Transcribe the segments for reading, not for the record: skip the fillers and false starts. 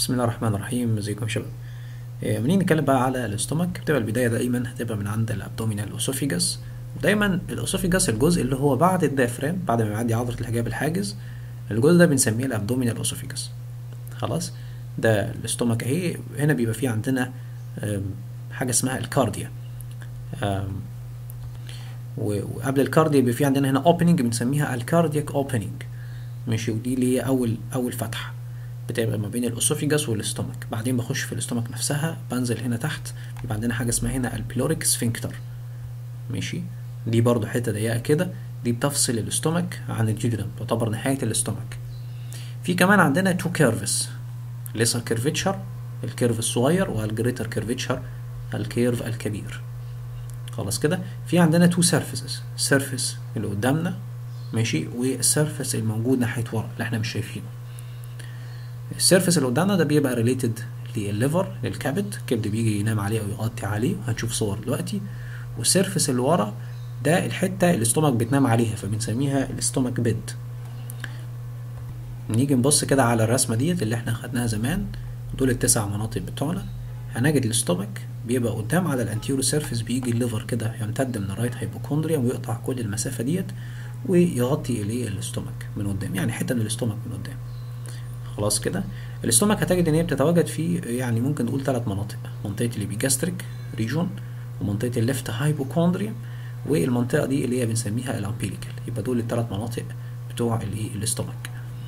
بسم الله الرحمن الرحيم. ازيكم يا شباب؟ منين نتكلم بقى على الاستومك. بتبقى البدايه دايما هتبقى من عند الابدومينال اوسوفيجاس. ودايما الاوسوفيجاس الجزء اللي هو بعد الدايفرام، بعد ما يعدي عضله الحجاب الحاجز، الجزء ده بنسميه الابدومينال اوسوفيجاس. خلاص، ده الاستومك اهي. هنا بيبقى فيه عندنا حاجه اسمها الكارديا. وقبل الكارديا بيبقى فيه عندنا هنا اوبننج بنسميها الكاردياك اوبننج. ماشي، ودي اللي هي اول فتحه بتبقى ما بين الاسوفيجاس والاستومك. بعدين بخش في الاستومك نفسها، بنزل هنا تحت، يبقى عندنا حاجه اسمها هنا البيلوريك سفنكتر. ماشي، دي برضو حته ضيقه كده، دي بتفصل الاستومك عن الجدران، تعتبر نهايه الاستومك. في كمان عندنا تو كيرفز، ليسر كيرفتشر الكيرف الصغير، والجريتر كيرفتشر الكيرف الكبير. خلاص كده. في عندنا تو سيرفيسز، سيرفيس اللي قدامنا ماشي، والسيرفيس الموجود ناحيه ورا اللي احنا مش شايفينه. السيرفيس اللي قدامنا ده بيبقى ريليتد للليفر، للكبد. الكبد بيجي ينام عليه او يغطي عليه، وهنشوف صور دلوقتي. والسيرفيس اللي ورا ده الحته اللي الاستومك بتنام عليها، فبنسميها الاستومك بيد. نيجي نبص كده على الرسمه ديت اللي احنا خدناها زمان، دول التسع مناطق بتوعنا. هنجد الاستومك بيبقى قدام على الانتيرو سيرفيس، بيجي الليفر كده يمتد من الرايت هايبوكوندريا ويقطع كل المسافه ديت ويغطي اليه الاستومك من قدام، يعني حته من الاستومك من قدام. خلاص كده. الاستومك هتجد ان هي بتتواجد في يعني ممكن نقول 3 مناطق: منطقه الابيجاستريك ريجون، ومنطقه الليفت هايبوكوندريا، والمنطقه دي اللي هي بنسميها الامبيليكال. يبقى دول ال3 مناطق بتوع الاستومك.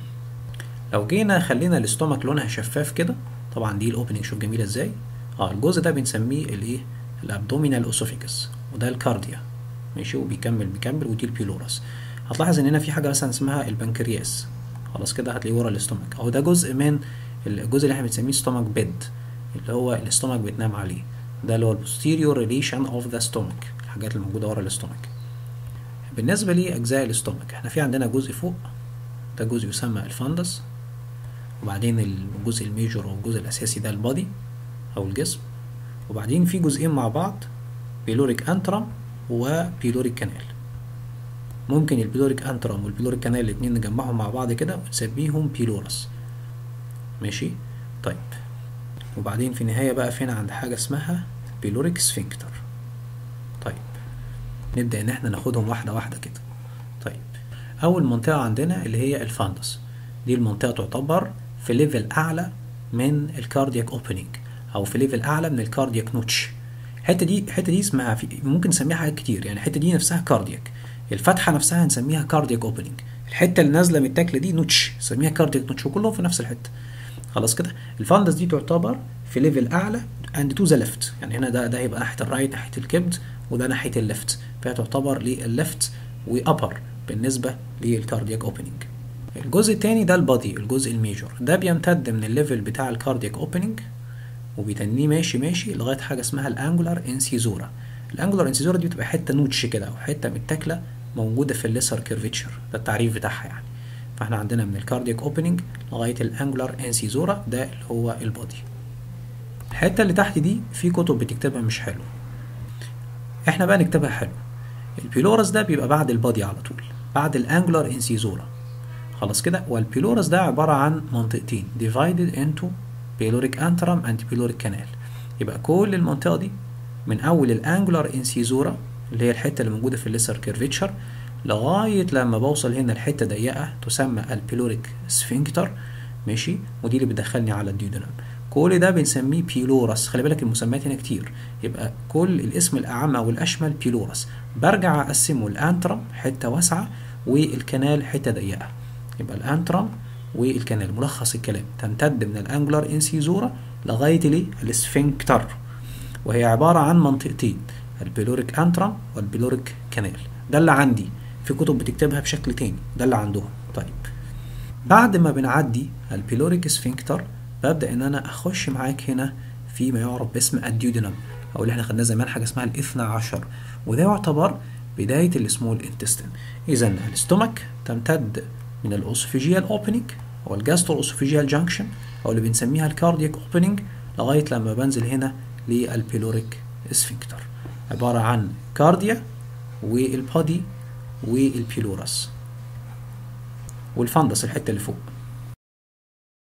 لو جينا خلينا الاستومك لونها شفاف كده، طبعا دي الاوبننج، شوف جميله ازاي. الجزء ده بنسميه الابدومينال اوسوفيجاس، وده الكارديا. ماشي، وبيكمل ودي البيلورس. هتلاحظ ان هنا في حاجه مثلا اسمها البنكرياس. خلاص كده، هتلاقيه ورا الاستومك، اهو ده جزء من الجزء اللي احنا بنسميه ستومك بيد، اللي هو الاستومك بتنام عليه. ده اللي هو البوستيريور ريليشن اوف ذا ستومك، الحاجات الموجوده ورا الاستومك. بالنسبه لاجزاء الاستومك، احنا في عندنا جزء فوق، ده جزء يسمى الفندس. وبعدين الجزء الميجور او الجزء الاساسي ده البادي او الجسم. وبعدين في جزئين مع بعض، بيلوريك انترم وبيلوريك كانال. ممكن البيلوريك انترم والبيلوريك كانال الاتنين نجمعهم مع بعض كده ونسميهم بيلورس. ماشي، طيب. وبعدين في النهاية بقى فينا عند حاجة اسمها بيلوريك سفنكتر. طيب، نبدأ ان احنا ناخدهم واحدة واحدة كده. طيب، اول منطقة عندنا اللي هي الفاندس. دي المنطقة تعتبر في ليفل اعلى من الكاردياك اوبننج، او في ليفل اعلى من الكاردياك نوتش. الحته دي اسمها ممكن نسميها حاجات كتير، يعني الحته دي نفسها كاردياك، الفتحه نفسها نسميها كاردياك اوبننج، الحته اللي نازله من التاكله دي نوتش نسميها كاردياك نوتش، وكلهم في نفس الحته. خلاص كده. الفاندس دي تعتبر في ليفل اعلى اند تو ذا ليفت، يعني هنا ده هيبقى ناحيه الرايت ناحيه الكبد، وده ناحيه الليفت، فهي تعتبر للليفت وابر بالنسبه للكاردياك اوبننج. الجزء الثاني ده البادي، الجزء الميجور، ده بيمتد من الليفل بتاع الكاردياك اوبننج وبيتنيه ماشي لغايه حاجه اسمها الانجولار انسيزورا. الانجولار انسيزورا دي بتبقى حته نوتش كده، او حته متاكله موجوده في الليسر كيرفتشر، ده التعريف بتاعها يعني. فاحنا عندنا من الكاردياك اوبننج لغايه الانجولار انسيزورا، ده اللي هو البادي. الحته اللي تحت دي في كتب بتكتبها مش حلو، احنا بقى نكتبها حلو. البيلورس ده بيبقى بعد البادي على طول، بعد الانجولار انسيزورا. خلاص كده. والبيلورس ده عباره عن منطقتين divided into بيلوريك انترم اند بيلوريك كانال. يبقى كل المنطقه دي من اول الانجولار انسيزورا اللي هي الحته اللي موجوده في الليسر كيرفتشر، لغايه لما بوصل هنا الحته ضيقه تسمى البيلوريك سفنكتر. ماشي، ودي اللي بتدخلني على الديودنم. كل ده بنسميه بيلورس. خلي بالك المسميات هنا كتير، يبقى كل الاسم الاعم او الاشمل بيلورس. برجع اقسمه الانترم حته واسعه والكنال حته ضيقه. يبقى الانترم والكنال، ملخص الكلام، تمتد من الانجولار انسيزورا لغايه السفنكتر، وهي عباره عن منطقتين، البيلوريك انترم والبيلوريك كانال. ده اللي عندي، في كتب بتكتبها بشكل تاني، ده اللي عندهم. طيب، بعد ما بنعدي البيلوريك سفنكتر، ببدا ان انا اخش معاك هنا في ما يعرف باسم الديودنم، او اللي احنا خدناه زمان حاجه اسمها الاثنى عشر، وده يعتبر بدايه السمول انتستين. اذا الاستومك تمتد من الاوسوفيجيال اوبننج او الجاسترو اوسوفيجيال جانكشن، او اللي بنسميها الكاردياك اوبننج، لغايه لما بنزل هنا للبيلوريك سفنكتر، عباره عن كارديا والبادي والبيلورس والفندس الحته اللي فوق.